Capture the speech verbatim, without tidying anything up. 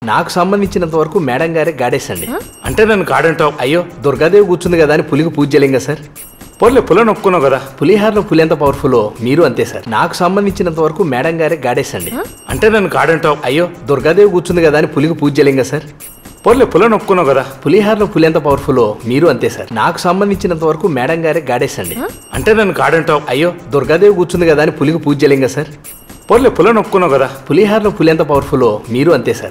నాకు సంబంధించినంత వరకు మేడం గారే గాడేస్ అండి. అంటే నన్ను కాడంటావు? అయ్యో దుర్గాదేవి కూర్చుంది కదా అని పులికి పూజ చేయలేం కదా సార్. పోలే పులని ఒప్పుకున్నావు కదా. పులిహారలో పులి ఎంత పవర్ఫుల్ మీరు అంతే సార్. నాకు సంబంధించినంత వరకు మేడం గారే గాడేస్ అండి. అంటే నన్ను కాడంటావు? అయ్యో దుర్గాదేవి కూర్చుంది కదా అని పులికి పూజ చేయలేం కదా సార్. పోలే పులని ఒప్పుకున్నావు కదా. పులిహారలో పులి ఎంత పవర్ఫుల్ మీరు అంతే సార్. నాకు సంబంధించినంత వరకు మేడం గారే గాడేస్ అండి. అంటే నన్ను కాడంటావు? అయ్యో దుర్గాదేవి కూర్చుంది కదా అని పులికి పూజ చేయలేం కదా సార్. పోలే పులని ఒప్పుకున్నావు కదా. పులిహారలో పులి ఎంత పవర్ఫుల్ మీరు అంతే సార్.